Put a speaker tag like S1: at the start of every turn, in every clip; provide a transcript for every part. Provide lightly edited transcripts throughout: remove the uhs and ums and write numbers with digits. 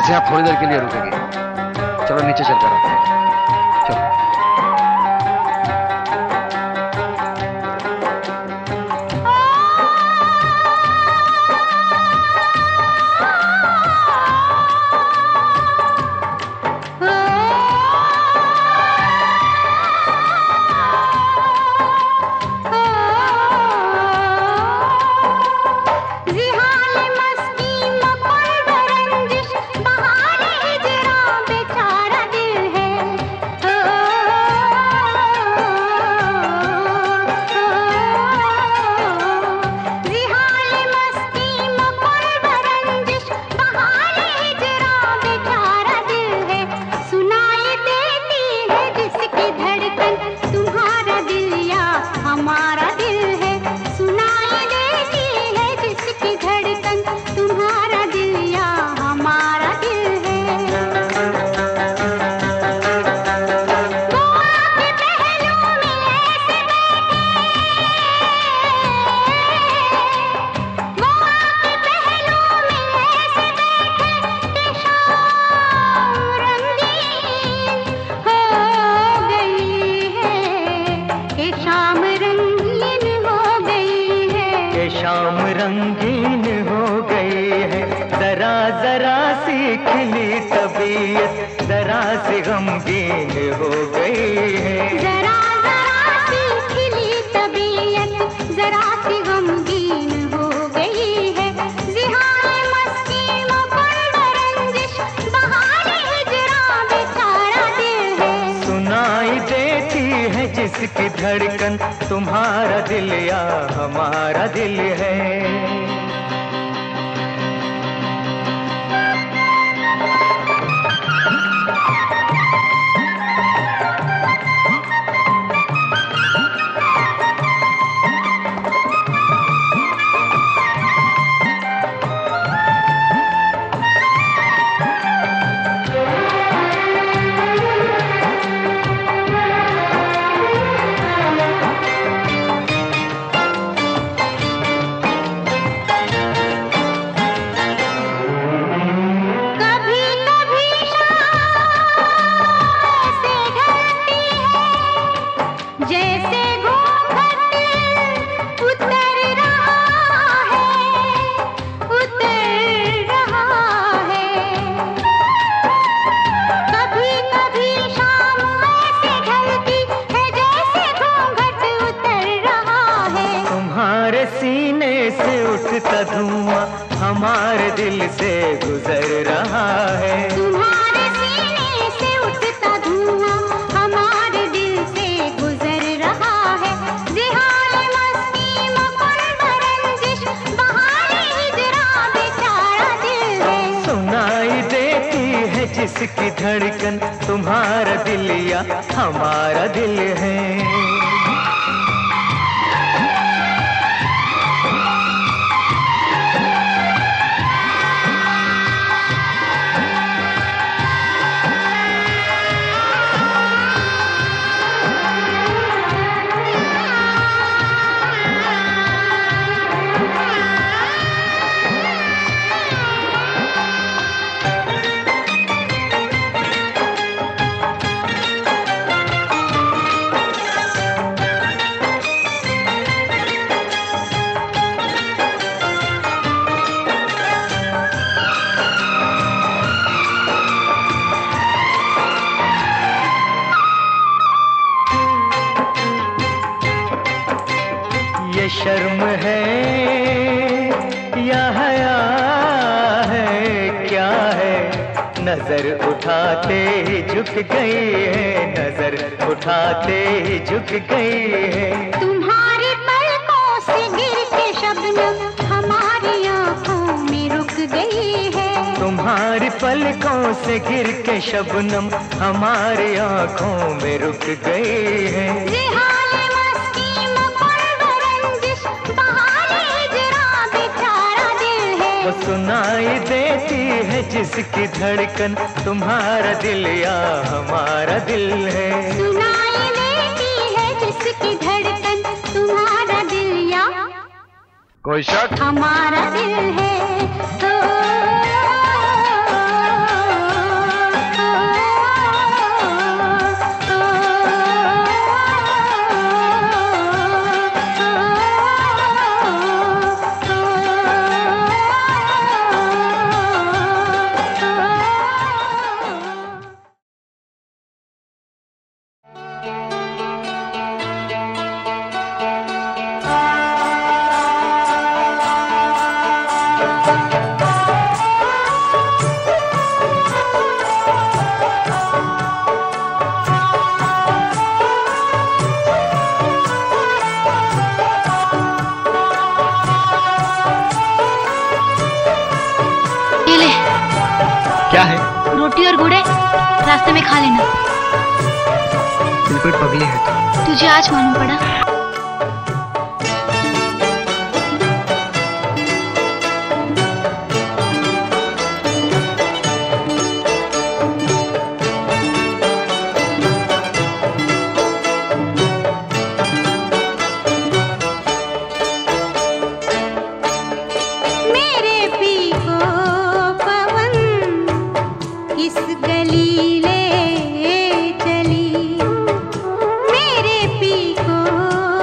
S1: से यहाँ थोड़ी देर के लिए रुकेंगे। चलो नीचे चलकर आते हैं। चलो।
S2: जिसकी धड़कन तुम्हारा दिल या हमारा दिल है। हमारे दिल से गुजर रहा है।
S3: तुम्हारे सीने से उठता धुआं हमारे दिल से गुजर रहा है। ज़िहाले मस्ती मुकुंद बरंजिश बहारे हिजरा बेचारा दिल है।
S2: सुनाई देती है जिसकी धड़कन तुम्हारा दिल या हमारा दिल है। शर्म है या हया है क्या है, नजर उठाते ही झुक गई है, नजर उठाते ही झुक गई है।
S3: तुम्हारी पलकों से गिर के शबनम हमारी आंखों में रुक गई है।
S2: तुम्हारी पलकों से गिर के शबनम हमारी आंखों में रुक गई है। सुनाई देती है जिसकी धड़कन तुम्हारा दिल या हमारा दिल है।
S3: सुनाई देती है जिसकी धड़कन तुम्हारा दिल या
S1: कोई शक
S3: हमारा दिल है।
S1: क्या है?
S4: रोटी और गुड़ है, रास्ते में खा लेना।
S1: बिल्कुल पगली है तो।
S4: तुझे आज मालूम पड़ा?
S3: मेरे पीको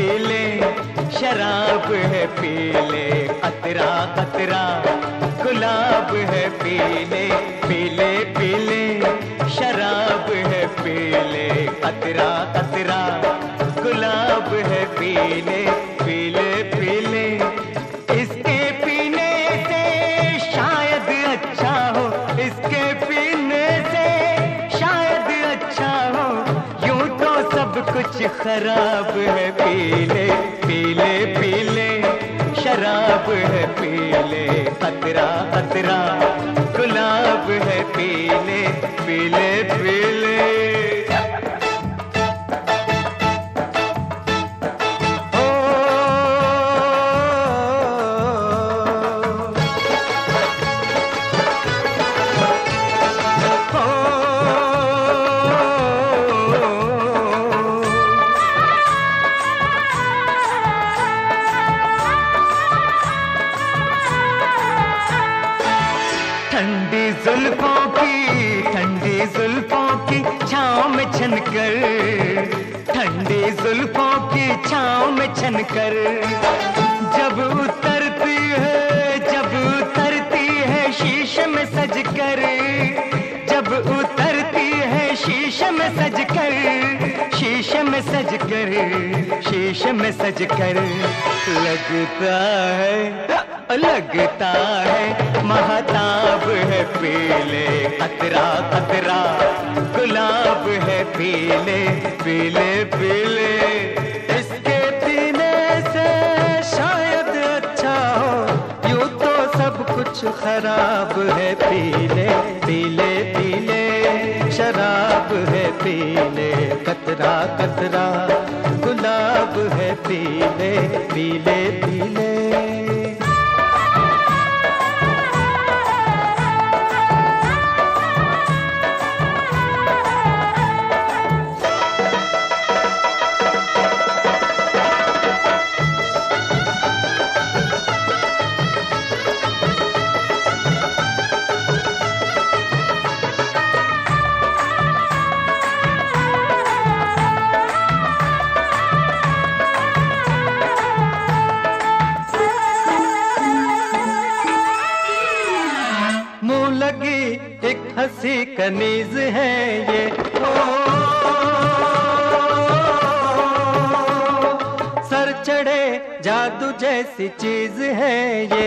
S2: ले, शराब है पी ले, कतरा कतरा गुलाब है पी ले, पी ले पी ले, शराब है पी ले, कतरा कतरा गुलाब है पी ले, पी ले पी ले। इसके पीने से शायद अच्छा हो, इसके पीने से शायद अच्छा हो, यूं तो सब कुछ खराब है। पी ले पी ले पी ले, शराब है पी ले, कतरा कतरा गुलाब है पी ले, पी ले पी ले। ठंडी जुल्फों की छाँव में छनकर जब उतरती है शीशे में सजकर, जब उतरती है शीशे में सजकर, शीशे में सजकर, शीशे में सजकर, लगता है महताब है पी ले, कतरा कतरा गुलाब है पी ले, पी ले पी ले। इसके पीने से शायद अच्छा हो, यूं तो सब कुछ खराब है। पी ले पी ले पी ले, शराब है पी ले, कतरा कतरा गुलाब है पी ले, पी ले पी ले। हंसी कनीज है ये, सर चढ़े जादू जैसी चीज है ये,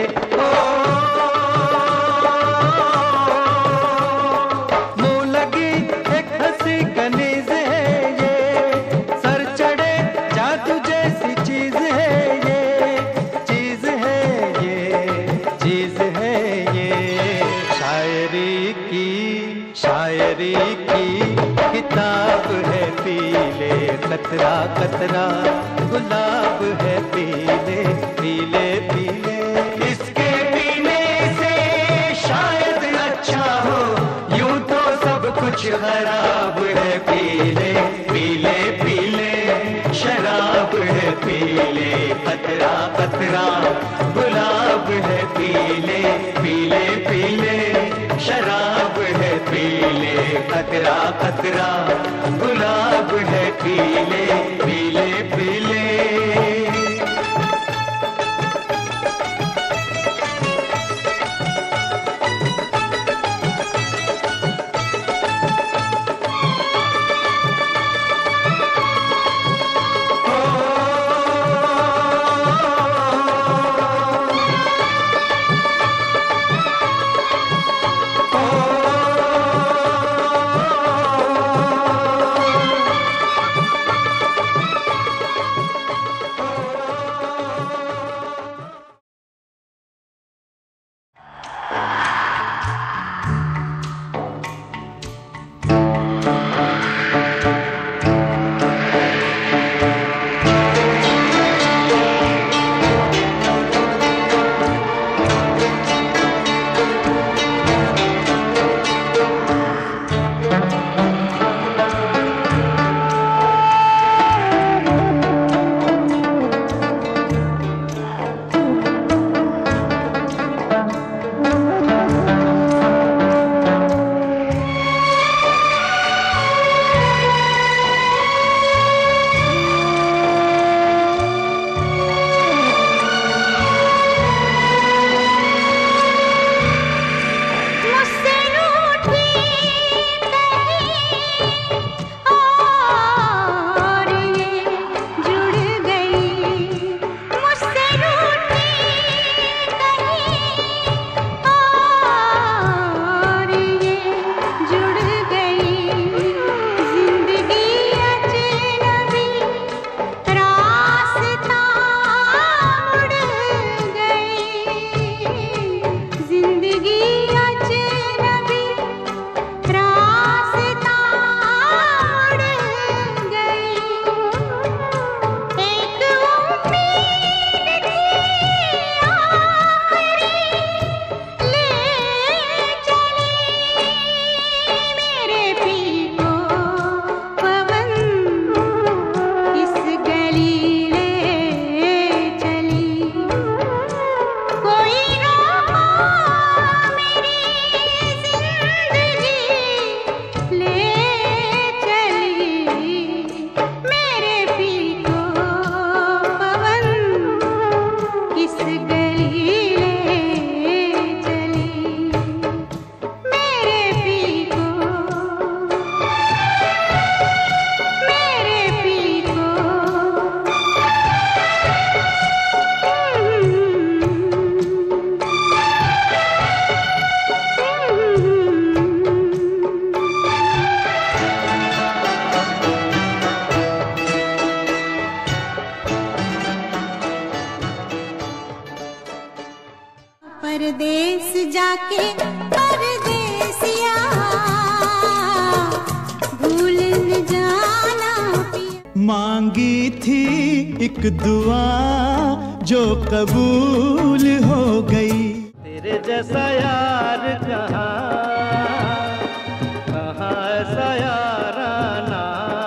S2: मुंह लगी एक हंसी कनीज है ये, सर चढ़े जादू जैसी चीज है ये, चीज है ये, चीज है ये। शायरी की किताब है पी ले, कतरा कतरा गुलाब है पी ले, पी ले पी ले। इसके पीने से शायद अच्छा हो, यूं तो सब कुछ खराब है। पी ले पी ले पी ले, शराब है पी ले, कतरा कतरा गुलाब है पी ले, पी ले पी ले, शराब है पी ले, कतरा कतरा गुलाब है पी ले, पी ले पी ले।
S3: परदेस जाके परदेसिया भूल न जाना पिया।
S2: मांगी थी एक दुआ जो कबूल हो गई। तेरे जैसा यार कहाँ ऐसा याराना।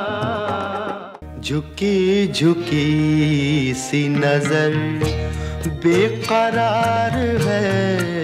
S2: झुकी झुकी सी नजर बेकरार है